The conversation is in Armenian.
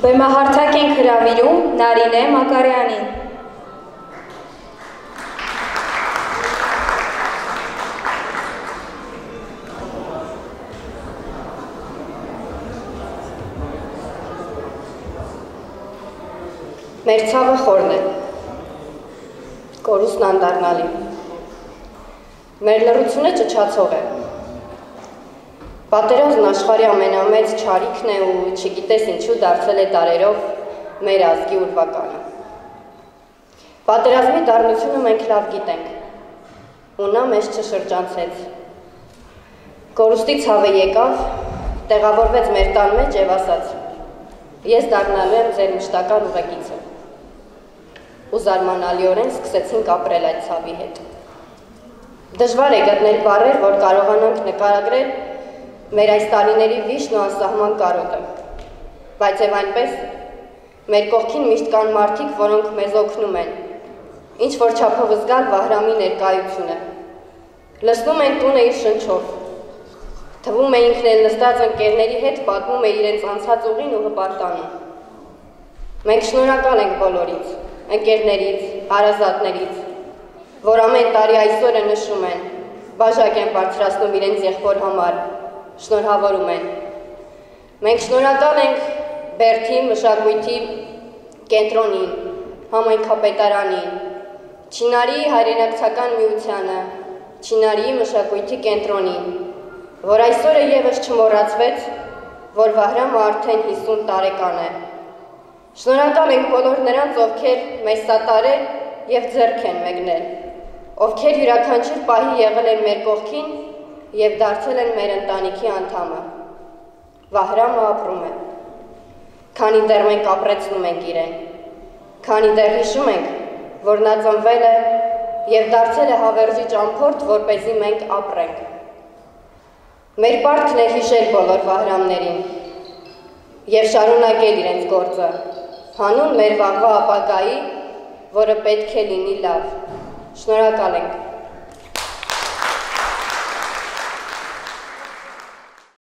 Բեմահարթակ ենք հրավիրում Նարինե Մակարյանին։ Մեր ցավը խորն է, կորուստն անդառնալի, մեր լռությունը ճչացող է, պատերազմն աշխարհի ամենամեծ չարիքն է ու չգիտես ինչու դարձել է տարերով մեր ազգի ուրվականը։ Պատերազմի դառնությունը մենք լավ գիտենք, ու նա մեզ չշրջանցեց։ Կորուստի ցավը եկավ, տեղավորվեց մեր տան մեջ եւ ասաց. ես դառնալու եմ ձեր մշտական ուղեկիցը։ Ու զարմանալիորեն սկսեցինք ապրել այդ ցավի հետ։ Դժվար է գտնել բառեր, որ կարողանանք նկարագրել մեր այս տարիների վիշն ու անսահման կարոտը, բայց եւ այնպես մեր կողքին միշտ կան մարդիկ, որոնք մեզ օգնում են, ինչ որ չափով զգալ Վահրամի ներկայությունը։ Լսնում են տունը իր շնչով, թվում է ինքն էլ նստած ընկերների հետ պատմում է իրենց անցած ուղին ու հպարտանում։ Մենք շնորհակալ ենք բոլորից, ընկերներից, հարազատներից, որ ամեն տարի այսօրը նշում են, բաժակ են բարձրացնում իրենց եղբոր համար, շնորհավորում են։ Մենք շնորհակալ ենք Բերդի մշակույթի կենտրոնին, համայնքապետարանին, Չինարի հայրենակցական միությանը, Չինարի մշակույթի կենտրոնին, որ այսօրը ևս չմոռացվեց, որ Վահրամը արդեն 50 տարեկան է։ Շնորհակալ ենք բոլոր նրանց, ովքեր մեզ սատարել եւ ձեռք են մեկնել, ովքեր յուրաքանչյուր պահի եղել են մեր կողքին եւ դարձել են մեր ընտանիքի անդամը։ Վահրամը ապրում է, քանի դեռ մենք ապրեցնում ենք իրեն, քանի դեռ հիշում ենք, որ նա ծնվել է եւ դարձել է հավերժի ճամփորդ, որպեսզի մենք ապրենք։ Մեր պարտքն է հիշել բոլոր Վահրամներին եւ շարունակել իրենց գործը, հանուն մեր վաղվա ապագայի, որը պետք է լինի լավ։ Շնորհակալ ենք։